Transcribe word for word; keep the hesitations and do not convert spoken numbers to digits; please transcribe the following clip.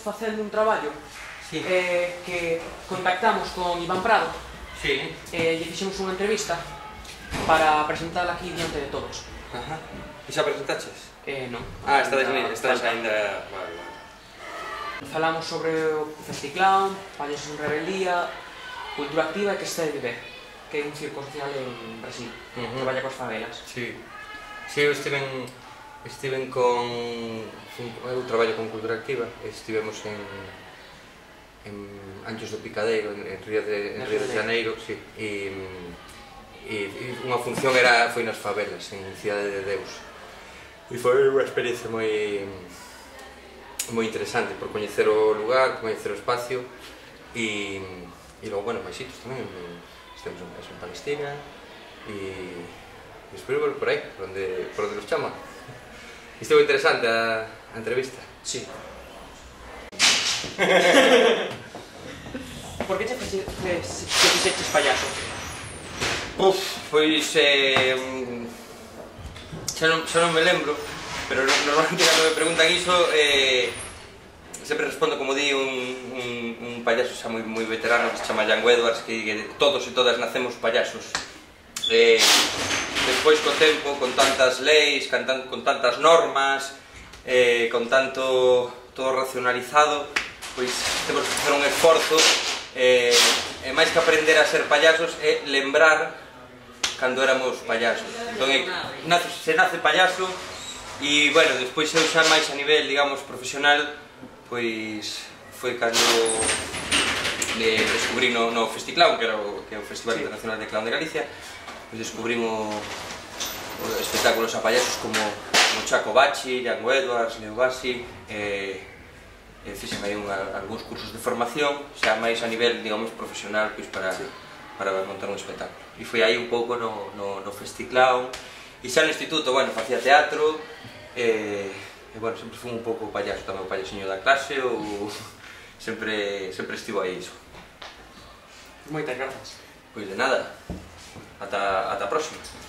facendo un traballo Sí. eh, que contactamos con Iván Prado Sí. e lle fixemos unha entrevista para presentala aquí diante de todos. Ajá. E xa presentaches? Eh, non. Ah, estades ainda, estades falta. ainda... Vale, vale. Falamos sobre o Festiclown, Payasos en Rebeldía, Cultura Activa e que este de viver, que é un circo social en Brasil, Uh -huh. que vaya coas favelas. Sí. Sí, eu estiven... Estiven con... Eu traballo con Cultura Activa, estivemos en... en Anchos do Picadeiro, en, en Río de, en Río de Janeiro, sí, e, e, e unha función era, foi nas favelas, en Cidade de Deus. E foi unha experiencia moi moi interesante por coñecer o lugar, coñecer o espacio e, e logo, bueno, máis sitios tamén, estivemos en, en Palestina e, e espero ver por aí, por onde, por onde nos chama. E estivo interesante a, a entrevista. Sí. Por que che fixeches payaso? Uf, pois eh, xa, non, xa non me lembro, pero normalmente cando me preguntan iso eh, sempre respondo como di un, un, un payaso xa moi, moi veterano que se chama Django Edwards, que, que todos e todas nacemos payasos. Eh, despois co tempo, con tantas leis, con, tan, con tantas normas, eh, con tanto todo racionalizado, pois temos que facer un esforzo eh, e máis que aprender a ser payasos é lembrar cando éramos payasos. Entón, nace, se nace payaso e, bueno, despois eu xa máis a nivel, digamos, profesional, pois foi cando de, descubrí no, no Festiclown, que era o, que é o Festival sí. Internacional de Clown de Galicia, pois descubrimos espectáculos a payasos como, como Chaco Bachi, Django Edwards, Leo Bassi, eh, e fixen aí unha, algúns cursos de formación, xa máis a nivel, digamos, profesional, pois para, sí. para montar un espectáculo. E foi aí un pouco no, no, no Festiclown, e xa no instituto, bueno, facía teatro, e, e bueno, sempre fui un pouco payaso, tamén o payasiño da clase, ou sempre, sempre estivo aí iso. Moitas grazas. Pois de nada, ata, ata a próxima.